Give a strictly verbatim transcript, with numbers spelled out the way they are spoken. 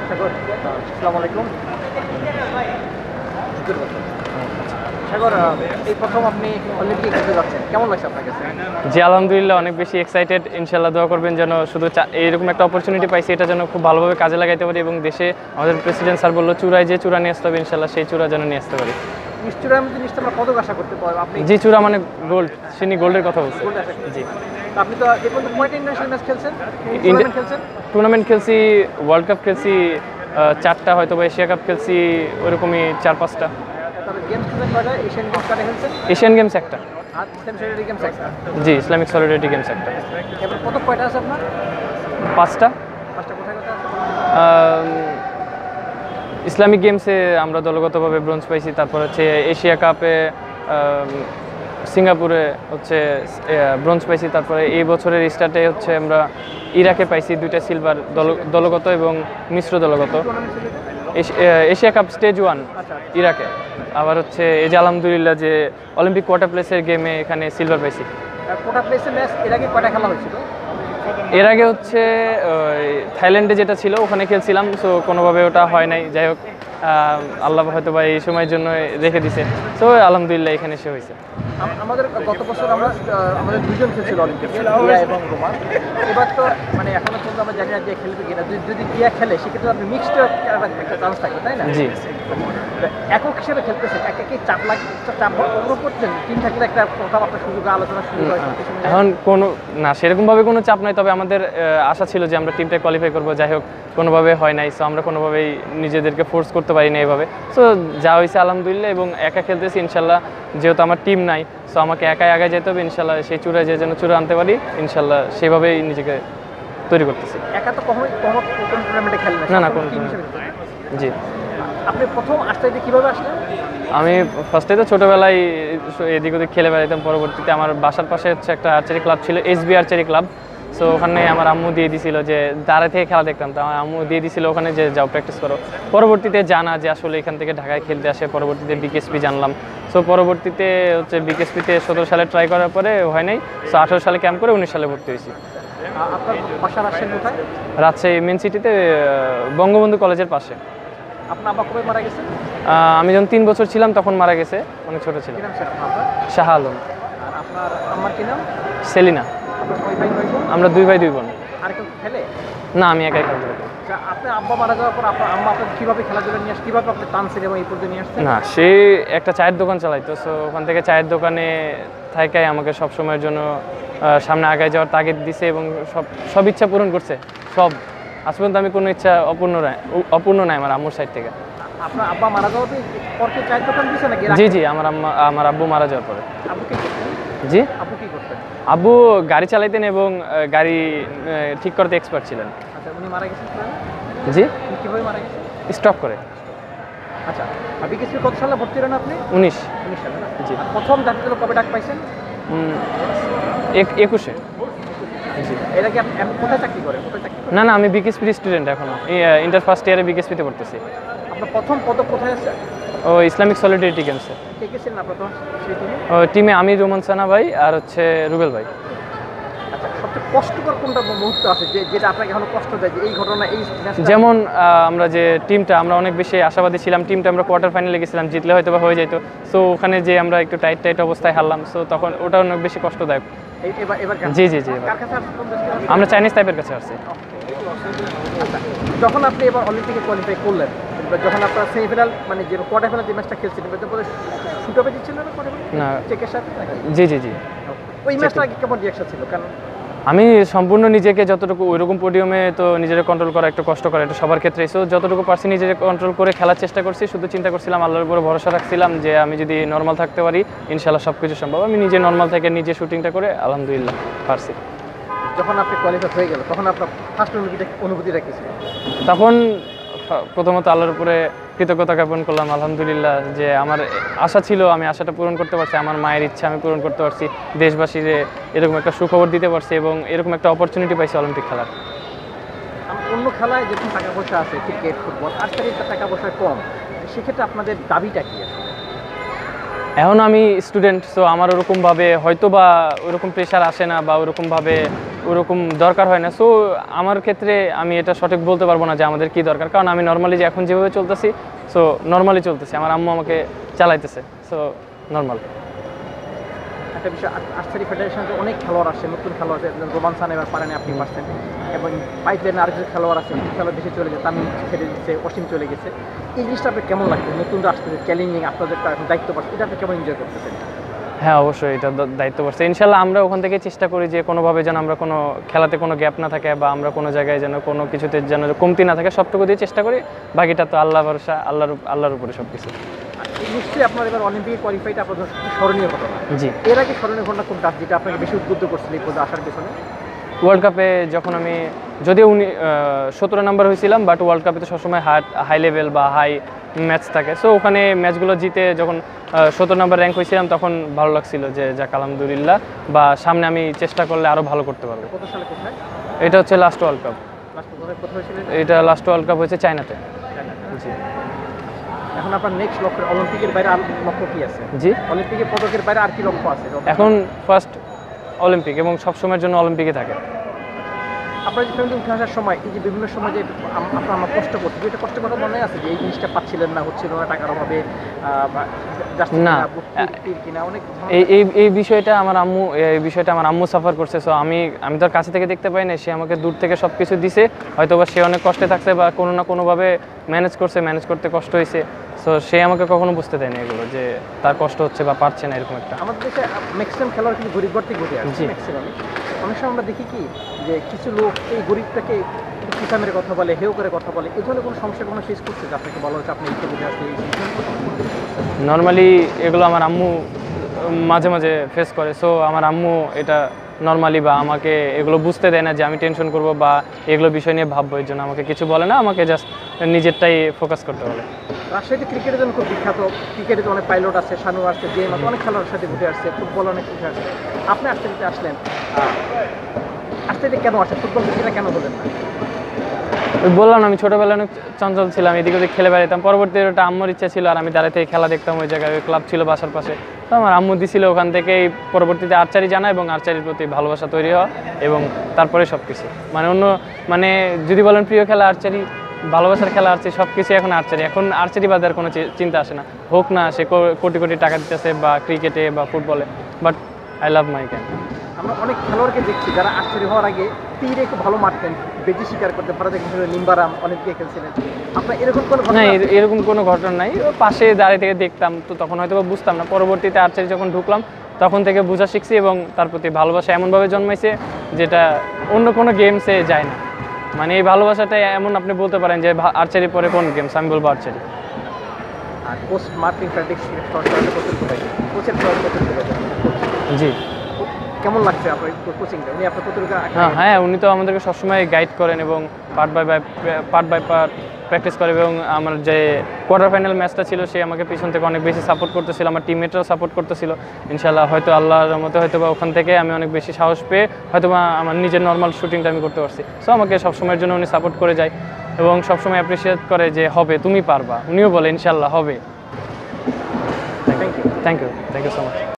সাগর আসসালামু আলাইকুম। সাগর এই প্রথম আপনি অলিম্পিক খেলতে যাচ্ছেন, কেমন লাগছে আপনার কাছে? জি আলহামদুলিল্লাহ অনেক বেশি এক্সাইটেড। ইনশাল্লাহ দোয়া করবেন যেন শুধু এইরকম একটা অপরচুনিটি পাইছি এটা যেন খুব ভালোভাবে কাজে লাগাইতে পারি এবং দেশে আমাদের প্রেসিডেন্ট স্যার বললো চূড়ায় যে চূড়া নিয়ে আসতে হবে ইনশাল্লাহ সেই চূড়া যেন নিয়ে আসতে পারি। নিশ্চয়ই আমি নিশ্চয় আমরা পদক আশা করতে পারবো। আপনি জি চূড়া মানে গোল্ড, সিনি গোল্ডের কথা বলছি। গোল্ড আশা করছেন। জি আপনি তো এ পর্যন্ত কয়টা ইন্টারন্যাশনাল ম্যাচ খেলছেন, টুর্নামেন্ট খেলছেন? টুর্নামেন্ট খেলছি, ওয়ার্ল্ড কাপ খেলছি চারটা, হয়তো বা এশিয়া কাপ খেলছি ওরকমই চার পাঁচটা। তবে গেমস খেলছেন কয়টা? এশিয়ান গেমস কয়টা খেলছেন? এশিয়ান গেমস একটা। আর ইসলামিক সলিডারিটি গেমস একটা। জি ইসলামিক সলিডারিটি গেমস একটা। এবার পদক কয়টা আছে আপনার? পাঁচটা। পাঁচটা কোথায় কোথায় আছে? ইসলামিক গেমসে আমরা দলগতভাবে ব্রোঞ্জ পাইছি, তারপর হচ্ছে এশিয়া কাপে সিঙ্গাপুরে হচ্ছে ব্রোঞ্জ পাইছি, তারপরে এই বছরের স্টার্টে হচ্ছে আমরা ইরাকে পাইছি দুইটা সিলভার, দলগত এবং মিশ্র দলগত। এশিয়া কাপ স্টেজ ওয়ান ইরাকে। আবার হচ্ছে এই যে আলহামদুলিল্লাহ যে অলিম্পিক কোয়ার্টার প্লেসের গেমে এখানে সিলভার পাইছি। কোয়ার্টার প্লেসের ম্যাচ এর আগে কয়টা খেলা হয়েছিল? এর আগে হচ্ছে থাইল্যান্ডে যেটা ছিল ওখানে খেলছিলাম, সো কোনোভাবে ওটা হয় নাই। যাই হোক আল্লাহ হয়তো বা এই সময়ের জন্য রেখে দিছে, সো আলহামদুলিল্লাহ এখানে এসে হয়েছে। আমাদের গত বছর আমরা আমাদের দুজন খেলছিল অলিম্পিকে, কিয়া এবং রোমান। এবার তো মানে এখনো পর্যন্ত আমরা জানি না যে খেলবে কিনা। যদি কিয়া খেলে সেক্ষেত্রে আপনি মিক্সড একটা চান্স থাকবে, তাই না? জি। একক হিসেবে খেলতেছেন, একে একে চাপ লাগে, চাপ অনুভব করছেন? টিম থাকলে একটা কথাবার্তা সুযোগ আলোচনা শুরু হয়। এখন কোনো না সেরকমভাবে কোনো চাপ নাই, তবে আমাদের আশা ছিল যে আমরা টিমটা কোয়ালিফাই করবো। যাই হোক কোনোভাবে হয় নাই, সো আমরা কোনোভাবেই নিজেদেরকে ফোর্স করতে পারি না এভাবে। সো যা হয়েছে আলহামদুলিল্লাহ, এবং একা খেলতেছি ইনশাল্লাহ। যেহেতু আমার টিম নাই, সো আমাকে একাই আগে যেতে হবে ইনশাল্লাহ। সেই চূড়ায় যে যেন চূড়া আনতে পারি ইনশাল্লাহ, সেভাবেই নিজেকে তৈরি করতেছি। একা তো কখনোই কোনো টুর্নামেন্টে খেলেন না না কোনো। জি। আপনি প্রথম আসতে কীভাবে আসলেন? আমি ফার্স্টে তো ছোটোবেলায় এদিক ওদিক খেলে বেড়াইতাম। পরবর্তীতে আমার বাসার পাশে হচ্ছে একটা আর্চারি ক্লাব ছিল, এসবি আর্চারি ক্লাব। সো ওখানে আমার আম্মু দিয়ে দিছিল যে দাঁড়া থেকে খেলা দেখতাম, তো আমার আম্মু দিয়ে দিছিল ওখানে যে যাও প্র্যাকটিস করো। পরবর্তীতে জানা যে আসলে এখান থেকে ঢাকায় খেলতে আসে, পরবর্তীতে বিকেএসপি জানলাম। সো পরবর্তীতে হচ্ছে বিকেএসপিতে সতেরো সালে ট্রাই করার পরে হয় নাই, সো আঠারো সালে ক্যাম্প করে উনিশ সালে ভর্তি হয়েছি। আপনার বাসা রাজশাহী কোথায়? রাজশাহী মেন সিটিতে, বঙ্গবন্ধু কলেজের পাশে। আপনার আব্বা কবে মারা গেছে? আমি যখন তিন বছর ছিলাম তখন মারা গেছে, অনেক ছোটো ছিলাম। শাহ আলম। আর আপনার আম্মার কি নাম? সেলিনা। আমরা দুই ভাই দুই বোন। আর কেউ খেলে? না আমি একাই খেলতে পারি। আপনার আব্বা মারা যাওয়ার পর আপনার আম্মা আপনার কীভাবে খেলাধুলা নিয়ে আসে, কীভাবে আপনি টানছেন এবং এই পর্যন্ত নিয়ে আসছেন? না সে একটা চায়ের দোকান চালাইতো, সো ওখান থেকে চায়ের দোকানে থাকাই আমাকে সব সময়ের জন্য সামনে আগায় যাওয়ার তাগিদ দিছে এবং সব সব ইচ্ছা পূরণ করছে। সব আজ পর্যন্ত আমি কোনো ইচ্ছা অপূর্ণ নাই অপূর্ণ নাই আমার আম্মুর সাইড থেকে। আপনার আব্বা মারা যাওয়ার পর কি চায়ের দোকান দিছে নাকি? জি জি আমার আম্মা আমার আব্বু মারা যাওয়ার পরে। আব্বু কি করতেন? জি আব্বু কি করতেন? আব্বু গাড়ি চালাইতেন এবং গাড়ি ঠিক করতে এক্সপার্ট ছিলেন। আচ্ছা উনি মারা গেছেন কিভাবে? জি কীভাবে মারা গেছেন? স্টক করে। আচ্ছা আর বিকেএসপি কত সালে ভর্তি হলেন আপনি? উনিশ। উনিশ সালে না? জি। প্রথম জাতীয় দলে কবে ডাক পাইছেন? একুশে। জি। এটা কি আপনি কোথায় চাকরি করেন? কোথায় চাকরি করেন? না না আমি বিকেএসপির স্টুডেন্ট এখনো, ইন্টার ফার্স্ট ইয়ারে বিকেএসপিতে পড়তেছি। আপনার প্রথম পদক কোথায় আছে? ও ইসলামিক সলিডারিটি গেমসে। কে কে ছিলেন আপনার প্রথম সেই টিমে? ও টিমে আমি, রোমান সানা ভাই আর হচ্ছে রুবেল ভাই। আচ্ছা সবচেয়ে কষ্টকর কোনটা মুহূর্ত আছে যে যেটা আপনাকে এখনো কষ্ট দেয় যে এই ঘটনা এই? যেমন আমরা যে টিমটা আমরা অনেক বেশি আশাবাদী ছিলাম, টিমটা আমরা কোয়ার্টার ফাইনালে গেছিলাম, জিতলে হয়তো বা হয়ে যেত। সো ওখানে যে আমরা একটু টাইট টাইট অবস্থায় হারলাম, সো তখন ওটা অনেক বেশি কষ্টদায়ক। জি জি জি আমরা চাইনিজ টাইপের কাছে আসছি। যখন আপনি এবার অলিম্পিকে কোয়ালিফাই করলেন, যখন আপনার সেমিফাইনাল মানে যে কোয়ার্টার ফাইনাল যে ম্যাচটা খেলছিলেন শুট আপে দিচ্ছিলেন না চেকের সাথে? জি জি জি ওই ম্যাচটা কেমন রিঅ্যাকশন ছিল? কারণ আমি সম্পূর্ণ নিজেকে যতটুকু ওইরকম পোডিয়ামে তো নিজেকে কন্ট্রোল করা একটু কষ্ট করে, এটা সবার ক্ষেত্রে। সো যতটুকু পারছি নিজেকে কন্ট্রোল করে খেলার চেষ্টা করছি, শুধু চিন্তা করছিলাম আল্লাহর উপরে ভরসা রাখছিলাম যে আমি যদি নর্মাল থাকতে পারি ইনশাল্লাহ সব কিছু সম্ভব। আমি নিজে নর্মাল থেকে নিজে শুটিংটা করে আলহামদুলিল্লাহ পারছি। যখন আপনি কোয়ালিফাই হয়ে গেল তখন আপনার ফার্স্ট অনুভূতিটা অনুভূতিটা কি ছিল? তখন প্রথমত আল্লাহর উপরে কৃতজ্ঞতা জ্ঞাপন করলাম আলহামদুলিল্লাহ যে আমার আশা ছিল আমি আশাটা পূরণ করতে পারছি, আমার মায়ের ইচ্ছা আমি পূরণ করতে পারছি, দেশবাসীর এরকম একটা সুখবর দিতে পারছি এবং এরকম একটা অপরচুনিটি পাইছি অলিম্পিক খেলার। অন্য খেলায় যেরকম টাকা পয়সা আছে, ক্রিকেট ফুটবল, আর্চারিতে টাকা পয়সা কম, সেক্ষেত্রে আপনাদের দাবিটা কি আছে? এখন আমি স্টুডেন্ট, সো আমার ওরকমভাবে হয়তো বা ওরকম প্রেশার আসে না বা ওরকমভাবে ওরকম দরকার হয় না। সো আমার ক্ষেত্রে আমি এটা সঠিক বলতে পারবো না যে আমাদের কি দরকার, কারণ আমি নর্মালি যে এখন যেভাবে চলতেছি সো নর্মালি চলতেছি, আমার আম্মু আমাকে চালাইতেছে, সো নর্মাল। একটা বিষয়, আর্চারি ফেডারেশনে অনেক খেলোয়াড় আসছে, নতুন খেলোয়াড় আছে, রোমান সান এবার পারেন আপনি পারছেন, এবং পাইপ লাইনে আরেকজন খেলোয়াড় আছে, এই খেলোয়াড় দেশে চলে গেছে, তামিম ছেড়ে দিচ্ছে, অসীম চলে গেছে। এই জিনিসটা আপনার কেমন লাগছে? নতুনরা আসতেছে, চ্যালেঞ্জিং, আপনাদের একটা এখন দায়িত্ব পাচ্ছে, এটা আপনি কেমন এনজয় করতেছেন? হ্যাঁ অবশ্যই এটা দ- দায়িত্ব পড়ছে। ইনশাল্লাহ আমরা ওখান থেকে চেষ্টা করি যে কোনোভাবে যেন আমরা কোনো খেলাতে কোনো গ্যাপ না থাকে, বা আমরা কোনো জায়গায় যেন কোনো কিছুতে যেন কমতি না থাকে, সবটুকু দিয়ে চেষ্টা করি। বাকিটা তো আল্লাহ ভরসা, আল্লাহর আল্লাহর উপরে সব কিছু। নিশ্চয়ই আপনার এবার অলিম্পিকে কোয়ালিফাইটা আপনার জন্য সবচেয়ে স্মরণীয় ঘটনা। জি, এর আগে স্মরণীয় ঘটনা কোনটা যেটা আপনাকে বেশি উদ্বুদ্ধ করছিল এই পদে আসার পেছনে? ওয়ার্ল্ড কাপে যখন আমি, যদিও উনি সতেরো নাম্বার হয়েছিলাম, বাট ওয়ার্ল্ড কাপে তো সবসময় হাই হাই লেভেল বা হাই ম্যাচ থাকে। সো ওখানে ম্যাচগুলো জিতে যখন সতেরো নাম্বার র্যাঙ্ক হয়েছিলাম, তখন ভালো লাগছিল যে যাক আলহামদুলিল্লাহ, বা সামনে আমি চেষ্টা করলে আরও ভালো করতে পারবো। কত সালে কোথায় এটা হচ্ছে লাস্ট ওয়ার্ল্ড কাপ। লাস্ট কোথায় কোথায় হয়েছিল? এটা লাস্ট ওয়ার্ল্ড কাপ হয়েছে চায়নাতে। জি এখন আপনার নেক্সট লক্ষ্য অলিম্পিকের বাইরে আর লক্ষ্য কি আছে? জি অলিম্পিকে পদকের বাইরে আর কি লক্ষ্য আছে? এখন ফার্স্ট অলিম্পিক, এবং সবসময়ের জন্য অলিম্পিকে থাকে। আপনার যে ফ্যামিলি উঠে আসার সময় এই যে বিভিন্ন সময় যে আম- আপনার আমার কষ্ট করছে, এটা কষ্ট কথা মনে আছে যে এই জিনিসটা পাচ্ছিলেন না, হচ্ছিল না, টাকার অভাবে আহ, বা জার্সি না। কিনা, বুট টিট- টিট কিনা, অনেক ঝামেলা। এই এই এই বিষয়টা আমার আম্মু এই বিষয়টা আমার আম্মু সাফার করছে। সো আমি আমি তো আর কাছে থেকে দেখতে পাই না, সে আমাকে দূর থেকে সব কিছু দিছে, হয়তো বা সে অনেক কষ্টে থাকছে বা কোনো না কোনোভাবে ম্যানেজ করছে, ম্যানেজ করতে কষ্ট হয়েছে। সো সে আমাকে কখনো বুঝতে দেয় না এগুলো যে তার কষ্ট হচ্ছে বা পারছে না, এরকম একটা। আমাদের দেশে ম্যাক্সিমাম খেলোয়াড় কিন্তু গরিব ঘর থেকে ঘুরে আসছে জি। ম্যাক্সিমামই। অনেক সময় আমরা দেখি কি যে কিছু লোক এই গরিবটাকে কিসামের কথা বলে, হেউ করে কথা বলে, এই ধরনের কোনো সমস্যা কোনো ফেস করছে যে আপনাকে বলা হচ্ছে আপনি একটু বুঝে আসলে এই জিনিসটা? নর্মালি এগুলো আমার আম্মু মাঝে মাঝে ফেস করে। সো আমার আম্মু এটা নর্মালি বা আমাকে এগুলো বুঝতে দেয় না যে আমি টেনশন করব বা এগুলো বিষয় নিয়ে ভাববো, এর জন্য আমাকে কিছু বলে না, আমাকে জাস্ট নিজেরটাই ফোকাস করতে বলে। রাজশাহীতে ক্রিকেটের জন্য খুব বিখ্যাত, ক্রিকেটে তো অনেক পাইলট আছে, শানু আসছে, জেম আছে, অনেক খেলোয়াড়ের সাথে ঘুরে আসছে, ফুটবল অনেক উঠে আসছে। আপনি আর্চারিতে আসলেন, আর্চারিতে কেন আসেন? ফুটবল ক্রিকেটটা কেন বলেন না? ওই বললাম না, আমি ছোটোবেলায় অনেক চঞ্চল ছিলাম, এদিকে ওদিক খেলে বেড়াতাম। পরবর্তীতে ওটা আম্মুর ইচ্ছা ছিল, আর আমি দাঁড়িয়ে থেকে খেলা দেখতাম ওই জায়গায়, ওই ক্লাব ছিল বাসার পাশে। তো আমার আম্মু দিছিল, ওখান থেকেই পরবর্তীতে আর্চারি জানা এবং আর্চারির প্রতি ভালোবাসা তৈরি হওয়া, এবং তারপরে সব কিছু মানে অন্য মানে যদি বলেন প্রিয় খেলা আর্চারি, ভালোবাসার খেলা আর্চারি, সব কিছু এখন আর্চারি। এখন আর্চারি বাদে আর কোনো চি- চিন্তা আসে না, হোক না সে কো- কোটি কোটি টাকা দিতেছে বা ক্রিকেটে বা ফুটবলে, but I love my game. আমরা অনেক খেলোয়াড়কে দেখছি যারা আর্চারি হওয়ার আগে তীরে খুব ভালো মারতেন, বেজি শিকার করতে পারে, নিম্বারাম অলিম্পিকে খেলছিলেন। আপনার এরকম কোনো না ঘটনা আছে? এর- এরকম কোনো ঘটনা নাই, ও পাশে দাঁড়িয়ে থেকে দেখতাম, তো তখন হয়তো বা বুঝতাম না। পরবর্তীতে আর্চারি যখন ঢুকলাম তখন থেকে বোঝা শিখছি, এবং তার প্রতি ভালোবাসা এমনভাবে জন্মাইছে যেটা অন্য কোনো গেমসে যায় না। মানে এই ভালোবাসাটা এমন, আপনি বলতে পারেন যে আর্চারি পরে কোন গেমস, আমি বলবো আর্চারি। আর কোচ মার্টিন ফ্র্যান্টিক্স সরকারের কোচের কোথায় কোচের কোচের কোথায় জি কেমন লাগছে আপনার কোচিংটা? উনি আপনার কতটুকু হ্যাঁ হ্যাঁ উনি তো আমাদেরকে সবসময় গাইড করেন এবং part by by part by part practice করে, এবং আমার যে কোয়ার্টার ফাইনাল ম্যাচটা ছিল সে আমাকে পিছন থেকে অনেক বেশি সাপোর্ট করতেছিল, আমার টিমমেটরাও সাপোর্ট করতেছিল। ইনশাল্লাহ হয়তো আল্লাহর মতে হয়তো বা ওখান থেকে আমি অনেক বেশি সাহস পেয়ে হয়তো বা আমার নিজের নর্মাল শুটিংটা আমি করতে পারছি। সো আমাকে সবসময়ের জন্য উনি সাপোর্ট করে যায় এবং সবসময় অ্যাপ্রিসিয়েট করে যে হবে, তুমি পারবা। উনিও বলে ইনশাল্লাহ হবে। Thank you thank you thank you so much.